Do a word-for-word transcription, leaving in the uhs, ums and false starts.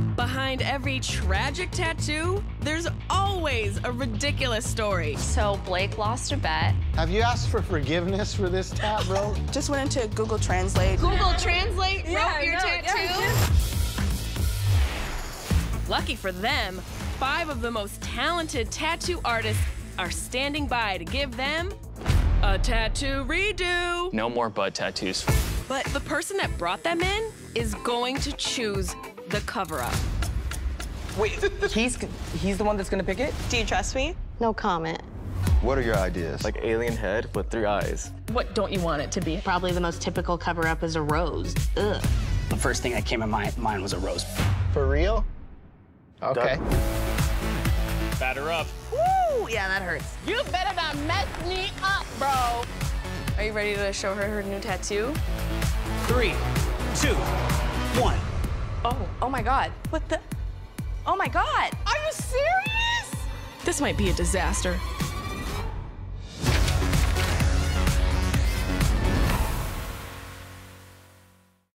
Behind every tragic tattoo, there's always a ridiculous story. So Blake lost a bet. Have you asked for forgiveness for this tat, bro? Just went into Google Translate. Google Translate Yeah, wrote your no, tattoo? yeah. Lucky for them, five of the most talented tattoo artists are standing by to give them a tattoo redo. No more bud tattoos. But the person that brought them in is going to choose the cover-up. Wait, he's he's the one that's gonna pick it? Do you trust me? No comment. What are your ideas? Like alien head with three eyes. What don't you want it to be? Probably the most typical cover-up is a rose. Ugh. The first thing that came in my mind was a rose. For real? Okay. Batter up. Woo! Yeah, that hurts. You better not mess me up, bro. Are you ready to show her her new tattoo? Three, two, one. Oh, oh my God. What the? Oh my God. Are you serious? This might be a disaster.